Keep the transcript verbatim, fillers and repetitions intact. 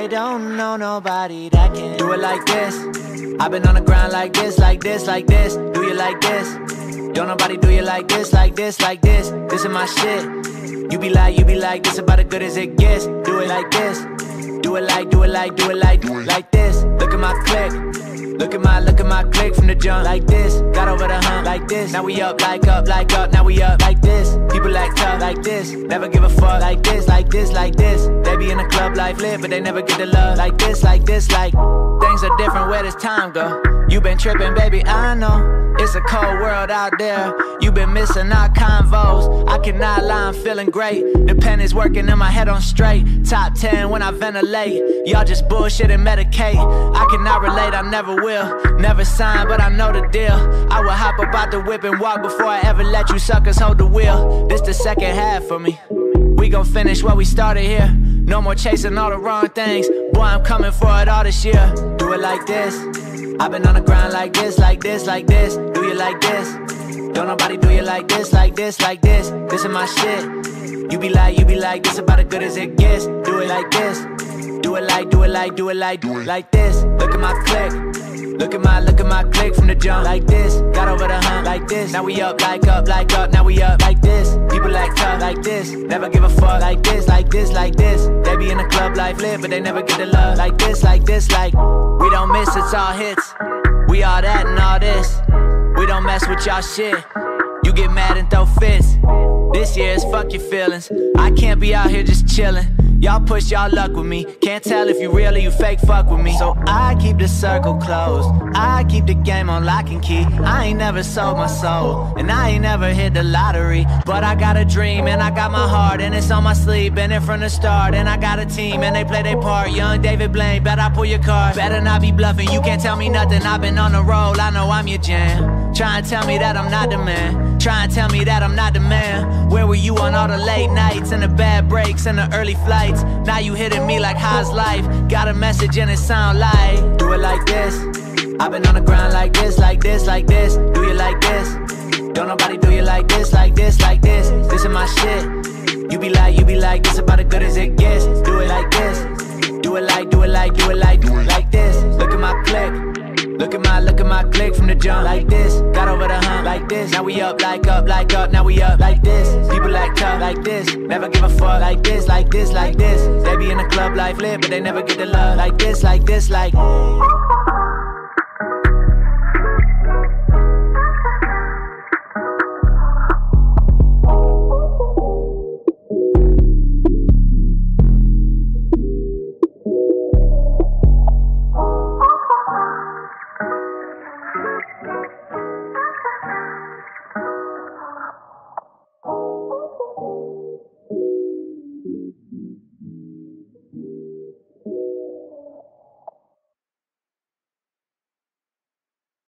I don't know nobody that can do it like this. I've been on the grind like this, like this, like this. Do you like this? Don't nobody do you like this, like this, like this. This is my shit. You be like, you be like, this about as good as it gets. Do it like this. Do it like, do it like, do it like, do it like this. Look at my click. Look at my, look at my click from the jump like this. Got over the hump like this. Now we up, like up, like up. Now we up like this. People act tough like this. Never give a fuck like this, like this, like this. They be in the club life lit, but they never get the love like this, like this, like. Things are different where this time go. You been tripping, baby, I know. It's a cold world out there. You been missing our convos. I cannot lie, I'm feeling great. The pen is working and my head on straight. Top ten when I ventilate. Y'all just bullshit and medicate. I cannot relate, I never will. Never sign, but I know the deal. I will hop up out the whip and walk before I ever let you suckers hold the wheel. This the second half for me. We gon' finish what we started here. No more chasing all the wrong things. Boy, I'm coming for it all this year. Do it like this. I've been on the grind like this, like this, like this. Do you like this? Don't nobody do you like this, like this, like this. This is my shit. You be like, you be like, this about as good as it gets. Do it like this. Do it like, do it like, do it like, do it like this. Look at my click. Look at my, look at my click from the jump like this. Got over the hump like this. Now we up, like up, like up. Now we up like this. People act tough like this. Never give a fuck like this, like this, like this. They be in the club life lit, but they never get the love like this, like this, like. We don't miss, it's all hits. We all that and all this. We don't mess with y'all shit. You get mad and throw fits. This year is fuck your feelings. I can't be out here just chillin'. Y'all push y'all luck with me. Can't tell if you real or you fake fuck with me. So I keep the circle closed. I keep the game on lock and key. I ain't never sold my soul, and I ain't never hit the lottery. But I got a dream and I got my heart, and it's on my sleeve. Been there from the start, and I got a team and they play their part. Young David Blaine, bet I pull your card. Better not be bluffing, you can't tell me nothing. I've been on the roll, I know I'm your jam. Try and tell me that I'm not the man. Try and tell me that I'm not the man. Where were you on all the late nights and the bad breaks and the early flights? Now you hitting me like how's life? Got a message and it sound like. Do it like this. I've been on the grind like this, like this, like this. Do you like this? Don't nobody do you like this, like this, like this. This is my shit. You be like, you be like, this about as good as it gets. Do it like this. Do it like, do it like, do it like, do it like this. Look at my click. Look at my, look at my click from the jump like this. Got over the hump like this. Now we up, like up, like up. Now we up like this. People act tough like this. Never give a fuck like this, like this, like this. They be in the club life lit, but they never get the love like this, like this, like.